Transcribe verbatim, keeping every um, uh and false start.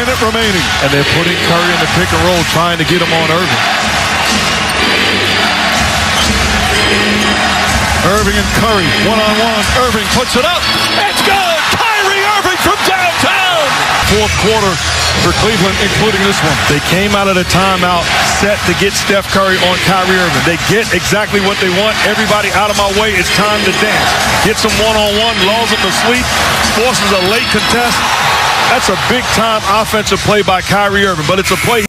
minute remaining. And they're putting Curry in the pick and roll, trying to get him on Irving. Irving and Curry, one-on-one. Irving puts it up. It's good! Kyrie Irving from downtown! Fourth quarter for Cleveland, including this one. They came out of the timeout set to get Steph Curry on Kyrie Irving. They get exactly what they want. Everybody out of my way. It's time to dance. Gets them one-on-one, lulls them to sleep, forces a late contest. That's a big-time offensive play by Kyrie Irving, but it's a play